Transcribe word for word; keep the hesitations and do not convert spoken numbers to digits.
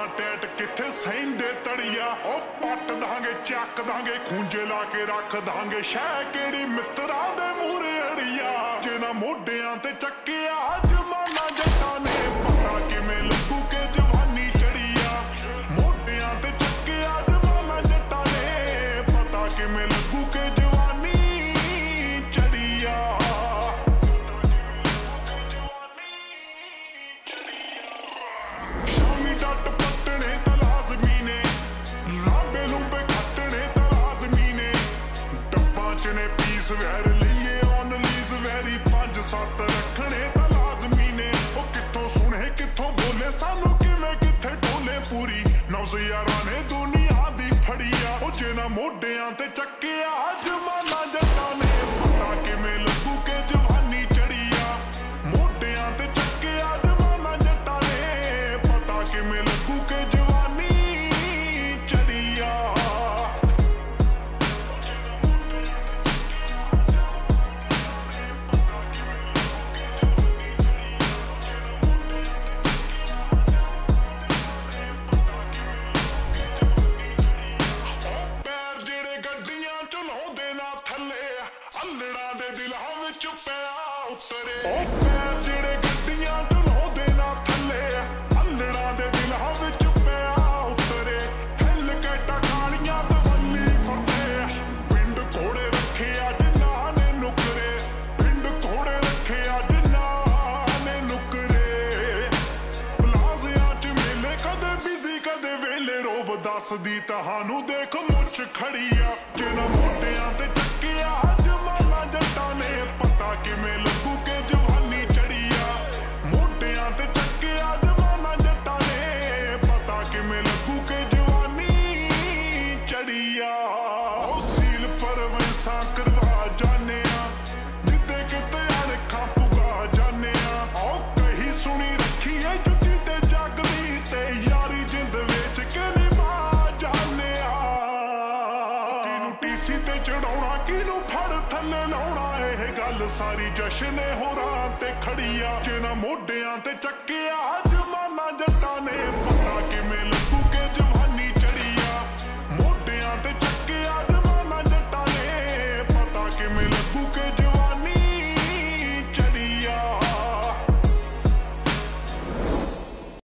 ਬਾਹਾਂ ਟੈਟ ਕਿੱਥੇ ਸਹਿੰਦੇ ਤੜੀਆ। ਉਹ ਪੱਟ ਦਾਂਗੇ ਚੱਕ ਦਾਂਗੇ ਖੂੰਜੇ ਲਾ ਕੇ ਰੱਖ ਦਾਂਗੇ ਸ਼ਹਿ ਕਿਹੜੀ ਮਿੱਤਰਾਂ ਦੇ ਮੂਹਰੇ ਅੜੀਆ। ਜਿਨ੍ਹਾਂ ਮੋਢਿਆਂ ਤੇ ਚੱਕਿਆ ਜਮਾਨਾ ਜੱਟਾਂ ਨੇ ਪਤਾ ਕਿਵੇਂ ਲੱਗੂ ਕਿ ਜਵਾਨੀ ਚੜੀ ਆ। ਮੋਢਿਆਂ ਤੇ ਚੱਕਿਆ ਜਮਾਨਾ ਜੱਟਾਂ ਨੇ ਪਤਾ ਕਿਵੇਂ ਲੱਗੂ ਕਿ ਜਵਾਨੀ ਚੜੀ ਆ। ਸ਼ਾਮੀ ਡੱਟ ਪੱਟਣੇ ਤਾਂ ਲਾਜ਼ਮੀ ਨੇ, ਲਾਂਬੇ ਲੂੰਬੇ ਖੱਟਣੇ ਤਾਂ ਲਾਜ਼ਮੀ ਨੇ। ਡੱਬਾਂ ਚ ਨੇ ਪੀਸ ਵੈਰ ਲਈਏ ਔਨ ਲੀਜ਼ ਵੈਰੀ ਪੰਜ ਸੱਤ ਰੱਖਣੇ ਤਾਂ ਲਾਜ਼ਮੀ ਨੇ। ਉਹ ਕਿੱਥੋਂ ਸੁਣੇ ਕਿੱਥੋਂ ਬੋਲੇ ਸਾਨੂੰ ਕਿਵੇਂ ਕਿੱਥੇ ਢੋਲੇ ਪੂਰੀ ਨੌਜ਼ ਯਾਰਾਂ ਨੇ ਦੁਨੀਆ ਦੀ ਫੜੀ ਆ। ਉਹ ਜਿਨ੍ਹਾਂ ਮੋਢਿਆਂ ਤੇ ਚੱਕਿਆ ਜਮਾਨਾ ਜੱਟਾਂ ਨੇ ਪਤਾ ਕਿਵੇਂ ਲੱਗੂ ਕਿ ਜਵਾਨੀ ਚੜੀ ਆ। ਮੋਢਿਆਂ ਤੇ ਚੱਕਿਆ ਜਮਾਨਾ ਜੱਟਾਂ ਨੇ ਪਤਾ ਕਿਵੇਂ ਲੱਗੂ ਕਿ ਜਵਾਨੀ ਚੜੀ ਆ। ਪੈਰ ਜਿਹੜੇ ਗੱਡੀਆਂ ਚਲਾਉਂਦੇ ਨਾ ਥੱਲੇ ਅੱਲੜਾਂ ਦੇ ਦਿਲਾਂ ਵਿੱਚ ਪਿਆ ਉਤਰੇ। ਉਹ ਪੈਰ ਜਿਹੜੇ ਗੱਡੀਆਂ ਚਲਾਉਂਦੇ ਨਾ ਥੱਲੇ ਅੱਲੜਾਂ ਦੇ ਦਿਲਾਂ ਵਿੱਚ ਪਿਆ ਉਤਰੇ। ਹਿੱਲ ਕੇ ਟਕਾਲੀਆਂ ਦਵੱਲੀ ਫਰਦੇ ਪਿੰਡ ਘੋੜੇ ਰੱਖਿਆ ਜਿਨ੍ਹਾਂ ਨੇ ਨੁਕਰੇ। ਪਿੰਡ ਘੋੜੇ ਰੱਖਿਆ ਜਿਨ੍ਹਾਂ ਨੇ ਨੁਕਰੇ। ਪਲਾਜ਼ਿਆਂ ਚ ਮੇਲੇ ਕਦੇ ਬਿਜ਼ੀ ਕਦੇ ਵੇਲੇ ਰੋਬ ਦੱਸਦੀ ਤੁਹਾਨੂੰ ਦੇਖ ਮੁੱਛ ਖੜੀ ਆ। ਜਿਨ੍ਹਾਂ ਮੋਢਿਆਂ ਤੇ ਚੱਕਿਆ ਜਮਾਨਾ ਜੱਟਾਂ ਨੇ ਪਤਾ ਕਿਵੇਂ ਲੱਗੂ ਕਿ ਜਵਾਨੀ ਚੜੀ ਆ। ਮੋਢਿਆਂ ਤੇ ਚੱਕਿਆ ਜਮਾਨਾ ਜੱਟਾਂ ਨੇ ਪਤਾ ਕਿਵੇਂ ਲੱਗੂ ਕਿ ਜਵਾਨੀ ਚੜੀ ਆ। ਉਹ ਸੀਲ ਪਰਵੈਸਾਂ ਕਰਵਾ ਜਾਨੇ ਆ ਜਿੱਦੇ ਕਿਤੇ ਅਣਖਾਂ ਪੁਗਾ ਜਾਨੇ ਆ। ਉਹ ਕਹੀ ਸੁਣੀ ਰੱਖੀ ਏ ਜੁੱਤੀ ਤੇ ਜਗਦੀ ਤੇ ਯਾਰੀ ਜਿੰਦ ਵਿੱਚ ਕਿ ਨਿਭਾ ਜਾਨੇ ਆ। ਕਿਹਨੂੰ ਟੀਸੀ ਤੇ ਚੜਾਉਣਾ ਕਿਹਨੂੰ ਫੜ ਥੱਲੇ ਲਾਉਣਾ ਇਹ ਗੱਲ ਸਾਰੀ ਜਸ਼ਨ ਹੋਰਾਂ ਤੇ ਖੜੀ ਆ। ਜਿਨ੍ਹਾਂ ਮੋਢਿਆਂ ਤੇ ਚੱਕਿਆ